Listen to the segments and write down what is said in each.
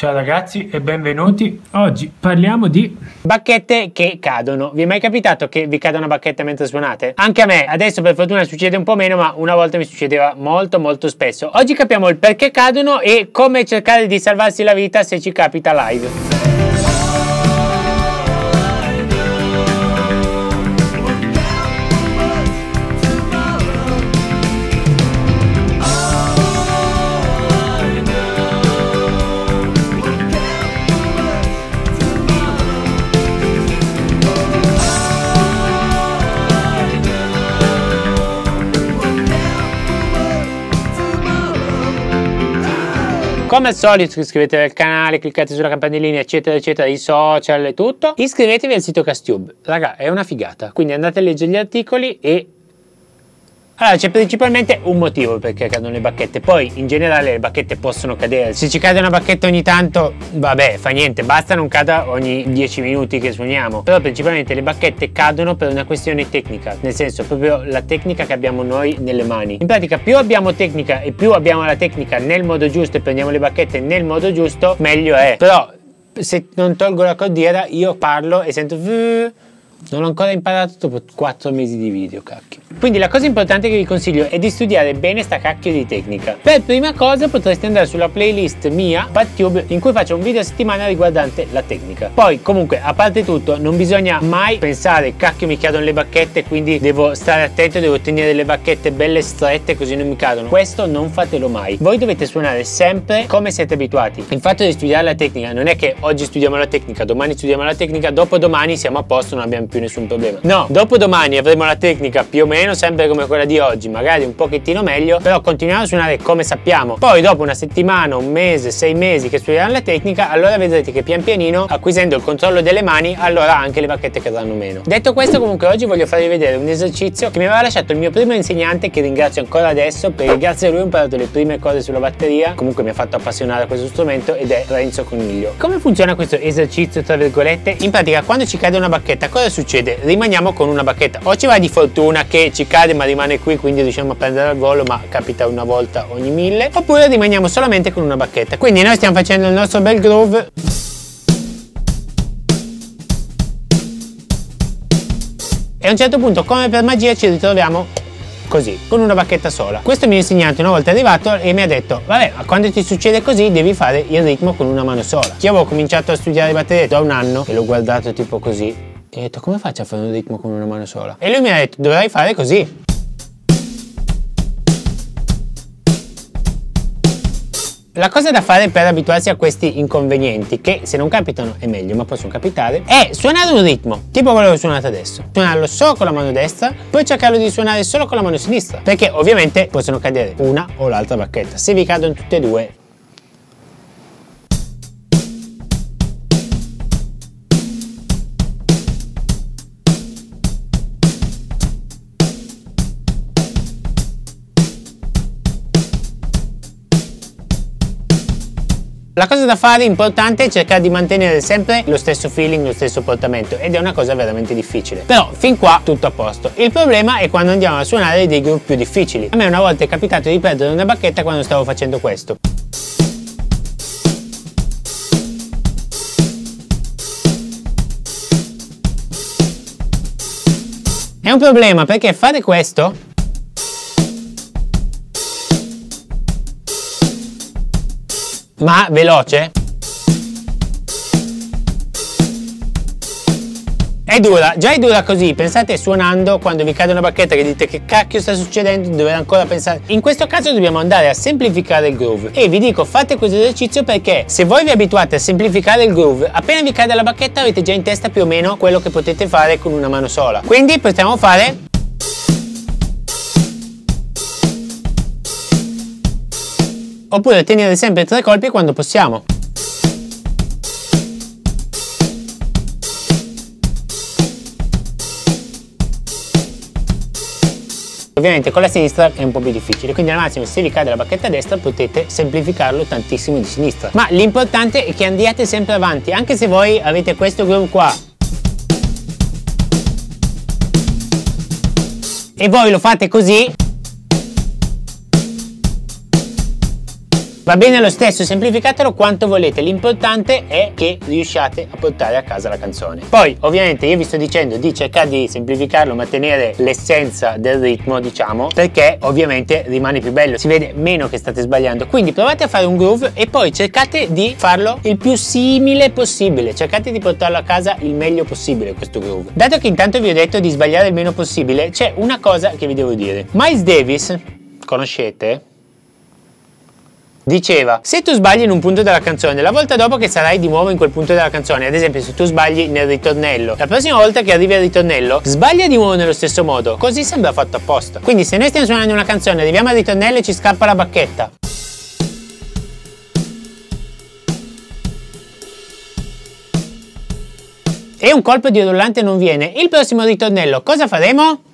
Ciao ragazzi e benvenuti. Oggi parliamo di bacchette che cadono. Vi è mai capitato che vi cada una bacchetta mentre suonate? Anche a me, adesso per fortuna succede un po' meno, ma una volta mi succedeva molto spesso. Oggi capiamo il perché cadono e come cercare di salvarsi la vita se ci capita live. Come al solito iscrivetevi al canale, cliccate sulla campanellina eccetera eccetera, i social e tutto. Iscrivetevi al sito Castube, raga, è una figata, quindi andate a leggere gli articoli e... Allora, c'è principalmente un motivo perché cadono le bacchette, poi in generale le bacchette possono cadere. Se ci cade una bacchetta ogni tanto, vabbè, fa niente, basta non cada ogni 10 minuti che suoniamo. Però principalmente le bacchette cadono per una questione tecnica, nel senso proprio la tecnica che abbiamo noi nelle mani. In pratica più abbiamo tecnica e più abbiamo la tecnica nel modo giusto e prendiamo le bacchette nel modo giusto, meglio è. Però se non tolgo la cordiera io parlo e sento... Non ho ancora imparato dopo 4 mesi di video, cacchio. Quindi la cosa importante che vi consiglio è di studiare bene sta cacchio di tecnica. Per prima cosa potreste andare sulla playlist mia, PadTube, in cui faccio un video a settimana riguardante la tecnica. Poi comunque, a parte tutto, non bisogna mai pensare cacchio mi cadono le bacchette, quindi devo stare attento, devo tenere le bacchette belle strette così non mi cadono. Questo non fatelo mai. Voi dovete suonare sempre come siete abituati. Il fatto di studiare la tecnica non è che oggi studiamo la tecnica, domani studiamo la tecnica, dopodomani siamo a posto, non abbiamo più nessun problema. No, dopodomani avremo la tecnica più o meno sempre come quella di oggi, magari un pochettino meglio, però continuiamo a suonare come sappiamo. Poi dopo una settimana, un mese, 6 mesi che studiamo la tecnica, allora vedrete che pian pianino, acquisendo il controllo delle mani, allora anche le bacchette cadranno meno. Detto questo, comunque oggi voglio farvi vedere un esercizio che mi aveva lasciato il mio primo insegnante, che ringrazio ancora adesso, perché grazie a lui ho imparato le prime cose sulla batteria. Comunque mi ha fatto appassionare a questo strumento, ed è Renzo Coniglio. Come funziona questo esercizio tra virgolette? In pratica quando ci cade una bacchetta cosa succede? Rimaniamo con una bacchetta, o ci va di fortuna che ci cade ma rimane qui, quindi riusciamo a prendere al volo, ma capita una volta ogni 1000, oppure rimaniamo solamente con una bacchetta. Quindi noi stiamo facendo il nostro bel groove e a un certo punto, come per magia, ci ritroviamo così, con una bacchetta sola. Questo mio insegnante una volta è arrivato e mi ha detto: vabbè, quando ti succede così devi fare il ritmo con una mano sola. Io avevo cominciato a studiare batteria da un anno e l'ho guardato tipo così e ho detto: come faccio a fare un ritmo con una mano sola? E lui mi ha detto: dovrai fare così. La cosa da fare per abituarsi a questi inconvenienti, che se non capitano è meglio, ma possono capitare, è suonare un ritmo, tipo quello che suonate adesso. Suonarlo solo con la mano destra, poi cercarlo di suonare solo con la mano sinistra, perché ovviamente possono cadere una o l'altra bacchetta. Se vi cadono tutte e due, la cosa da fare importante è cercare di mantenere sempre lo stesso feeling, lo stesso portamento, ed è una cosa veramente difficile. Però fin qua tutto a posto. Il problema è quando andiamo a suonare dei groove più difficili. A me una volta è capitato di perdere una bacchetta quando stavo facendo questo. È un problema perché fare questo ma veloce è dura, già è dura così. Pensate suonando, quando vi cade una bacchetta che dite che cacchio sta succedendo, dovete ancora pensare. In questo caso dobbiamo andare a semplificare il groove, e vi dico fate questo esercizio perché se voi vi abituate a semplificare il groove, appena vi cade la bacchetta avete già in testa più o meno quello che potete fare con una mano sola. Quindi possiamo fare oppure tenere sempre 3 colpi quando possiamo. Ovviamente con la sinistra è un po' più difficile, quindi al massimo se vi cade la bacchetta a destra potete semplificarlo tantissimo di sinistra. Ma l'importante è che andiate sempre avanti, anche se voi avete questo groove qua e voi lo fate così, Va bene lo stesso, semplificatelo quanto volete, l'importante è che riusciate a portare a casa la canzone. Poi ovviamente io vi sto dicendo di cercare di semplificarlo ma tenere l'essenza del ritmo, diciamo, perché ovviamente rimane più bello, si vede meno che state sbagliando. Quindi provate a fare un groove e poi cercate di farlo il più simile possibile, cercate di portarlo a casa il meglio possibile questo groove. Dato che intanto vi ho detto di sbagliare il meno possibile, c'è una cosa che vi devo dire. Miles Davis, conoscete? Diceva, se tu sbagli in un punto della canzone, la volta dopo che sarai di nuovo in quel punto della canzone, ad esempio se tu sbagli nel ritornello, la prossima volta che arrivi al ritornello sbaglia di nuovo nello stesso modo, così sembra fatto apposta. Quindi se noi stiamo suonando una canzone, arriviamo al ritornello e ci scappa la bacchetta, e un colpo di rullante non viene, il prossimo ritornello cosa faremo?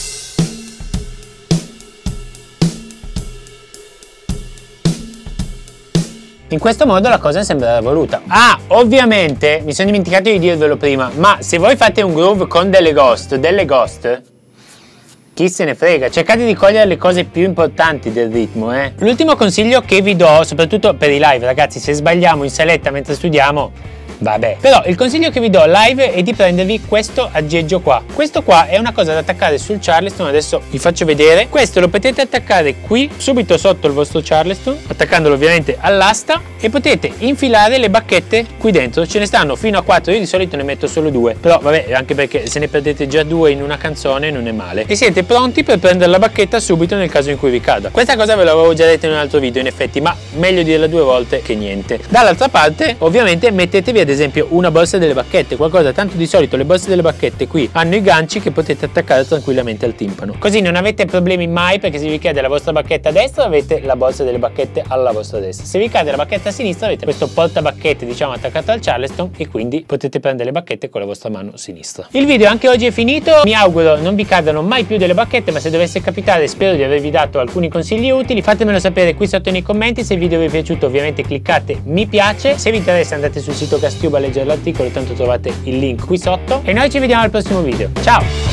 In questo modo la cosa sembrerà voluta. Ah, ovviamente, mi sono dimenticato di dirvelo prima, ma se voi fate un groove con delle ghost, chi se ne frega, cercate di cogliere le cose più importanti del ritmo, L'ultimo consiglio che vi do, soprattutto per i live, ragazzi, se sbagliamo in saletta mentre studiamo, vabbè. Però il consiglio che vi do live è di prendervi questo aggeggio qua. Questo qua è una cosa da attaccare sul Charleston, adesso vi faccio vedere. Questo lo potete attaccare qui, subito sotto il vostro Charleston, attaccandolo ovviamente all'asta, e potete infilare le bacchette qui dentro. Ce ne stanno fino a 4, io di solito ne metto solo 2, però vabbè, anche perché se ne perdete già 2 in una canzone non è male. E siete pronti per prendere la bacchetta subito nel caso in cui vi cada. Questa cosa ve l'avevo già detto in un altro video in effetti, ma meglio dirla 2 volte che niente. Dall'altra parte ovviamente mettetevi ad esempio una borsa delle bacchette, qualcosa, tanto di solito le borse delle bacchette qui hanno i ganci che potete attaccare tranquillamente al timpano, così non avete problemi mai, perché se vi cade la vostra bacchetta a destra avete la borsa delle bacchette alla vostra destra, se vi cade la bacchetta a sinistra avete questo porta bacchette, diciamo, attaccato al Charleston, e quindi potete prendere le bacchette con la vostra mano sinistra. Il video anche oggi è finito, mi auguro non vi cadano mai più delle bacchette, ma se dovesse capitare spero di avervi dato alcuni consigli utili. Fatemelo sapere qui sotto nei commenti. Se il video vi è piaciuto ovviamente cliccate mi piace, se vi interessa andate sul sito Castube a leggere l'articolo, tanto trovate il link qui sotto, e noi ci vediamo al prossimo video. Ciao!